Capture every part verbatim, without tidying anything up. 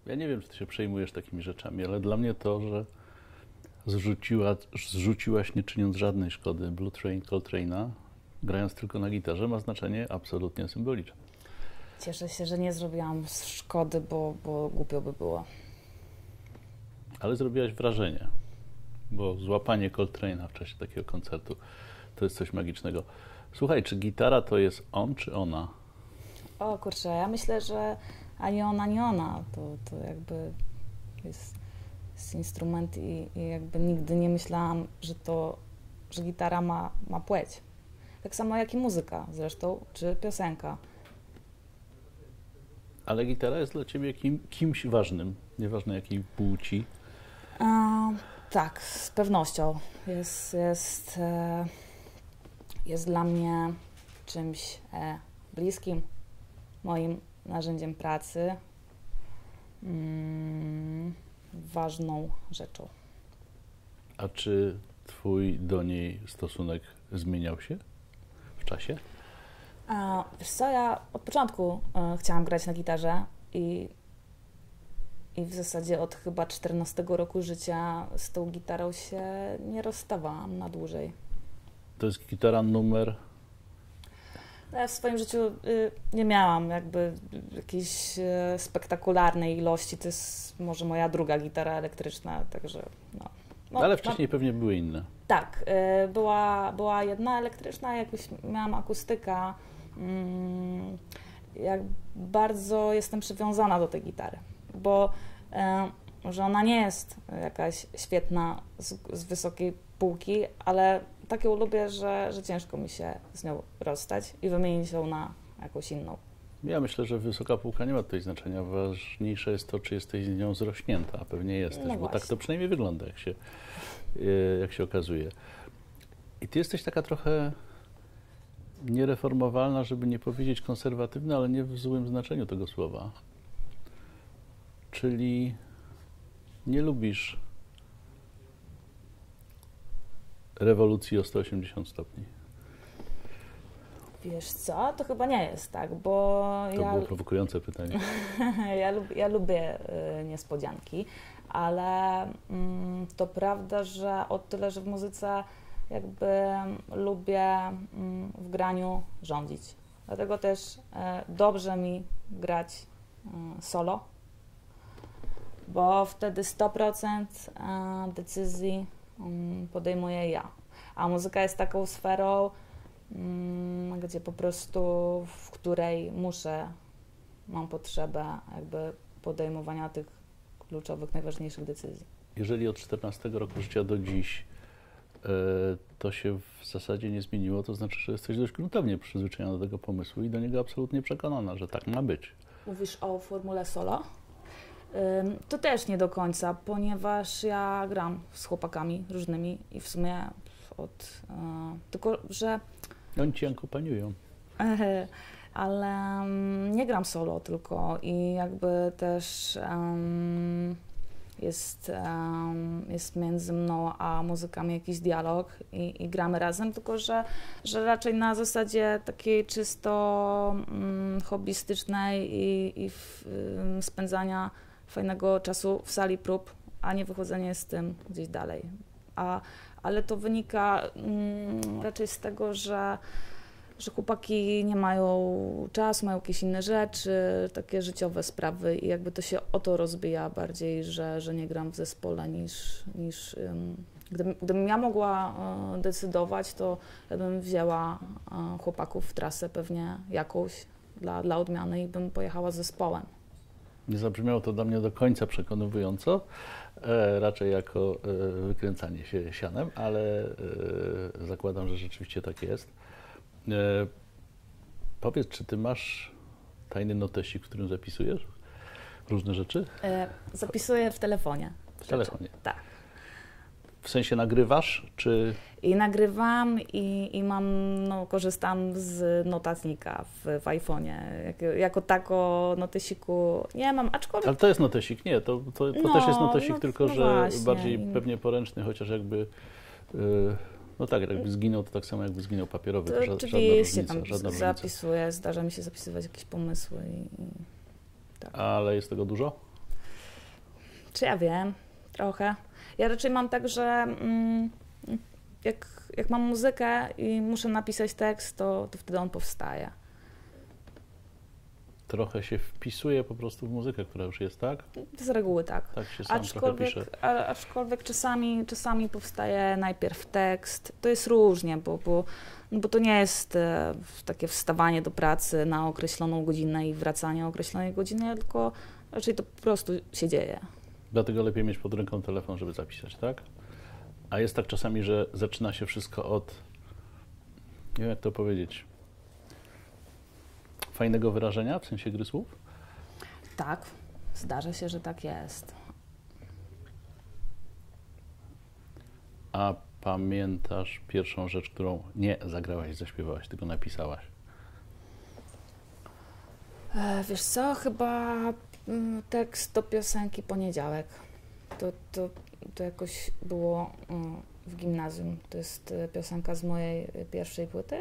Ja nie wiem, czy ty się przejmujesz takimi rzeczami, ale dla mnie to, że zrzuciła, zrzuciłaś nie czyniąc żadnej szkody Blue Train Coltrane'a, grając tylko na gitarze, ma znaczenie absolutnie symboliczne. Cieszę się, że nie zrobiłam szkody, bo, bo głupio by było. Ale zrobiłaś wrażenie, bo złapanie Coltrane'a w czasie takiego koncertu to jest coś magicznego. Słuchaj, czy gitara to jest on, czy ona? O kurczę, ja myślę, że ani on, ani ona. To, to jakby jest, jest instrument i, i jakby nigdy nie myślałam, że to, że gitara ma, ma płeć. Tak samo jak i muzyka zresztą, czy piosenka. Ale gitara jest dla ciebie kim, kimś ważnym, nieważne jakiej płci. A, tak, z pewnością. Jest, jest, e, jest dla mnie czymś e, bliskim, moim narzędziem pracy, mm, ważną rzeczą. A czy twój do niej stosunek zmieniał się w czasie? A, wiesz co, ja od początku e, chciałam grać na gitarze i, i w zasadzie od chyba czternastego roku życia z tą gitarą się nie rozstawałam na dłużej. To jest gitara numer... Ja w swoim życiu y, nie miałam jakby jakiejś y, spektakularnej ilości. To jest może moja druga gitara elektryczna, także no. no Ale wcześniej no, pewnie były inne. Tak, y, była, była jedna elektryczna, jakoś miałam akustyka. Mm, jak bardzo jestem przywiązana do tej gitary, bo y, że ona nie jest jakaś świetna z, z wysokiej półki, ale tak ją lubię, że, że ciężko mi się z nią rozstać i wymienić ją na jakąś inną. Ja myślę, że wysoka półka nie ma tutaj znaczenia. Ważniejsze jest to, czy jesteś z nią zrośnięta, a pewnie jesteś, No bo właśnie. tak to przynajmniej wygląda, jak się, jak się okazuje. I ty jesteś taka trochę niereformowalna, żeby nie powiedzieć konserwatywna, ale nie w złym znaczeniu tego słowa. Czyli nie lubisz rewolucji o sto osiemdziesiąt stopni. Wiesz co? To chyba nie jest tak, bo To ja... było prowokujące pytanie. ja, lub, ja lubię y, niespodzianki, ale mm, to prawda, że o tyle, że w muzyce jakby lubię mm, w graniu rządzić. Dlatego też y, dobrze mi grać y, solo, bo wtedy sto procent y, decyzji y, podejmuję ja. A muzyka jest taką sferą, gdzie po prostu, w której muszę, mam potrzebę jakby podejmowania tych kluczowych, najważniejszych decyzji. Jeżeli od czternastego roku życia do dziś e, to się w zasadzie nie zmieniło, to znaczy, że jesteś dość gruntownie przyzwyczajona do tego pomysłu i do niego absolutnie przekonana, że tak ma być. Mówisz o formule solo? Ym, to też nie do końca, ponieważ ja gram z chłopakami różnymi i w sumie od... Yy, tylko, że Oni ci akompaniują. Ale um, nie gram solo tylko i jakby też um, jest, um, jest między mną a muzykami jakiś dialog i, i gramy razem, tylko że, że raczej na zasadzie takiej czysto um, hobbystycznej i, i w, um, spędzania fajnego czasu w sali prób, a nie wychodzenie z tym gdzieś dalej. A, ale to wynika um, raczej z tego, że że chłopaki nie mają czasu, mają jakieś inne rzeczy, takie życiowe sprawy i jakby to się o to rozbija bardziej, że, że nie gram w zespole niż... niż um, gdybym, gdybym ja mogła uh, decydować, to ja bym wzięła uh, chłopaków w trasę pewnie jakąś dla, dla odmiany i bym pojechała z zespołem. Nie zabrzmiało to dla mnie do końca przekonująco, e, raczej jako e, wykręcanie się sianem, ale e, zakładam, że rzeczywiście tak jest. E, powiedz, czy ty masz tajny notesik, w którym zapisujesz różne rzeczy? E, zapisuję w telefonie. W telefonie? Tak. W sensie nagrywasz, czy... I nagrywam i, i mam, no, korzystam z notatnika w, w iPhone'ie. Jako, jako tako notesiku nie mam, aczkolwiek... Ale to jest notesik, nie, to, to, to no, też jest notesik, no, tylko no że właśnie. bardziej pewnie poręczny, chociaż jakby... Yy, No tak, jakby zginął, to tak samo jakby zginął papierowy, to, to oczywiście żadna różnica, tam żadna zapisuję, zdarza mi się zapisywać jakieś pomysły i, i tak. Ale jest tego dużo? Czy ja wiem? Trochę. Ja raczej mam tak, że mm, jak, jak mam muzykę i muszę napisać tekst, to, to wtedy on powstaje. Trochę się wpisuje po prostu w muzykę, która już jest, tak? Z reguły tak. Tak się sam trochę pisze. A, aczkolwiek czasami, czasami powstaje najpierw tekst. To jest różnie, bo, bo, no bo to nie jest e, takie wstawanie do pracy na określoną godzinę i wracanie o określonej godzinie, tylko raczej to po prostu się dzieje. Dlatego lepiej mieć pod ręką telefon, żeby zapisać, tak? A jest tak czasami, że zaczyna się wszystko od, nie wiem jak to powiedzieć, fajnego wyrażenia, w sensie gry słów? Tak, zdarza się, że tak jest. A pamiętasz pierwszą rzecz, którą nie zagrałaś, zaśpiewałaś, tylko napisałaś? E, wiesz co, chyba mm, tekst do piosenki Poniedziałek. To, to, to jakoś było mm, w gimnazjum. To jest e, piosenka z mojej e, pierwszej płyty.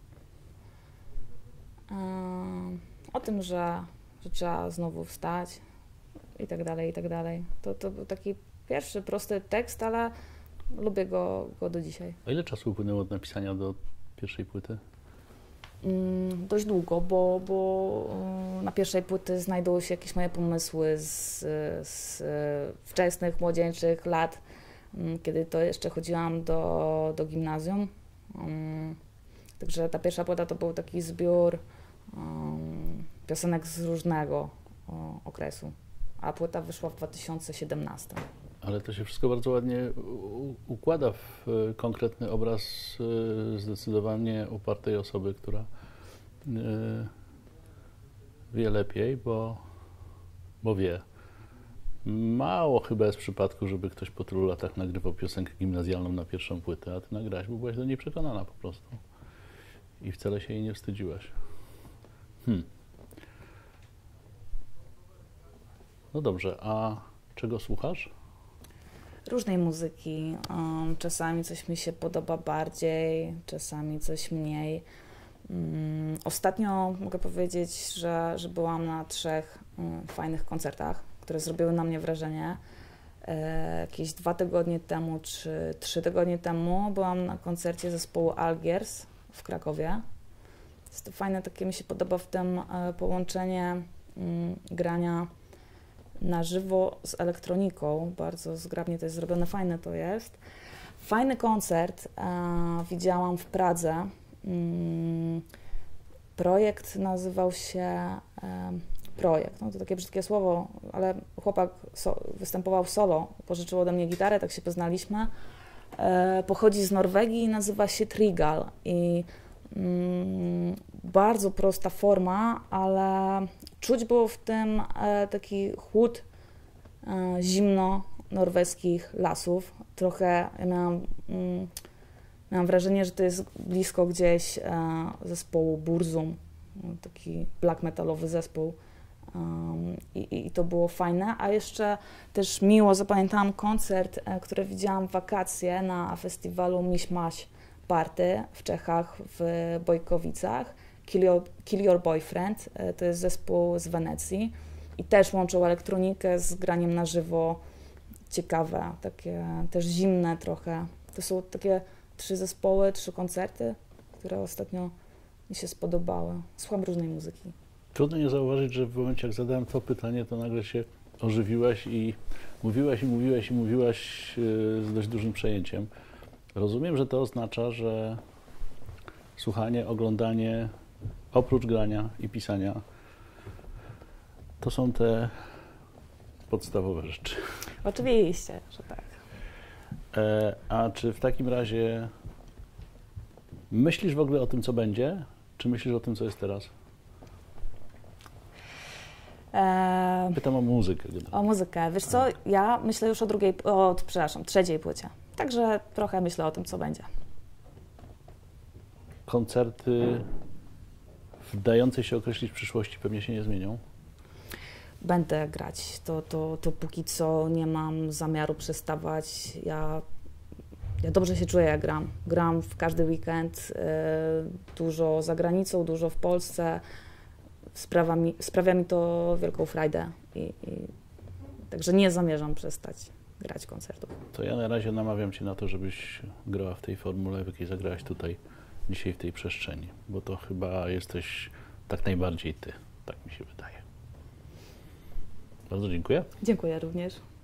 Um, o tym, że, że trzeba znowu wstać i tak dalej, i tak dalej. To, to był taki pierwszy, prosty tekst, ale lubię go, go do dzisiaj. A ile czasu upłynęło od napisania do pierwszej płyty? Um, dość długo, bo, bo um, na pierwszej płyty znajdują się jakieś moje pomysły z, z wczesnych, młodzieńczych lat, um, kiedy to jeszcze chodziłam do, do gimnazjum. Um, także ta pierwsza płyta to był taki zbiór Um, piosenek z różnego o, okresu, a płyta wyszła w dwa tysiące siedemnastym. Ale to się wszystko bardzo ładnie u, układa w y, konkretny obraz y, zdecydowanie upartej osoby, która y, wie lepiej, bo, bo wie. Mało chyba jest przypadku, żeby ktoś po tylu latach nagrywał piosenkę gimnazjalną na pierwszą płytę, a ty nagrałaś, bo byłaś do niej przekonana po prostu. I wcale się jej nie wstydziłaś. Hmm. No dobrze, a czego słuchasz? Różnej muzyki. Um, czasami coś mi się podoba bardziej, czasami coś mniej. Um, ostatnio mogę powiedzieć, że, że byłam na trzech um, fajnych koncertach, które zrobiły na mnie wrażenie. E, jakieś dwa tygodnie temu czy trzy tygodnie temu byłam na koncercie zespołu Algiers w Krakowie. Jest to fajne, takie mi się podoba w tym e, połączenie m, grania na żywo z elektroniką. Bardzo zgrabnie to jest zrobione, fajne to jest. Fajny koncert e, widziałam w Pradze. Mm, projekt nazywał się e, Projekt. No to takie brzydkie słowo, ale chłopak so, występował solo, pożyczył ode mnie gitarę, tak się poznaliśmy. E, pochodzi z Norwegii i nazywa się Trigal. I mm, bardzo prosta forma, ale czuć było w tym e, taki chłód e, zimno norweskich lasów. Trochę ja miałam, mm, miałam wrażenie, że to jest blisko gdzieś e, zespołu Burzum, taki black metalowy zespół. Um, i, I to było fajne, a jeszcze też miło zapamiętałam koncert, e, który widziałam w wakacje na festiwalu Miszmaś Party w Czechach, w Bojkowicach. Kill Your, Kill Your Boyfriend, e, to jest zespół z Wenecji i też łączył elektronikę z graniem na żywo. Ciekawe, takie też zimne trochę. To są takie trzy zespoły, trzy koncerty, które ostatnio mi się spodobały. Słucham różnej muzyki. Trudno nie zauważyć, że w momencie, jak zadałem to pytanie, to nagle się ożywiłaś i mówiłaś, i mówiłaś, i mówiłaś z dość dużym przejęciem. Rozumiem, że to oznacza, że słuchanie, oglądanie, oprócz grania i pisania, to są te podstawowe rzeczy. Oczywiście, że tak. E, a czy w takim razie myślisz w ogóle o tym, co będzie, czy myślisz o tym, co jest teraz? Eee, Pytam o muzykę. O muzykę. Wiesz co, ja myślę już o drugiej, o, przepraszam, trzeciej płycie. Także trochę myślę o tym, co będzie. Koncerty w dającej się określić przyszłości pewnie się nie zmienią? Będę grać. To, to, to póki co nie mam zamiaru przestawać. Ja, ja dobrze się czuję, jak gram. Gram w każdy weekend, y, dużo za granicą, dużo w Polsce. Sprawia mi, sprawia mi to wielką frajdę i, i Także nie zamierzam przestać grać koncertów. To ja na razie namawiam Cię na to, żebyś grała w tej formule, w jakiej zagrałaś tutaj dzisiaj w tej przestrzeni, bo to chyba jesteś tak najbardziej Ty, tak mi się wydaje. Bardzo dziękuję. Dziękuję również.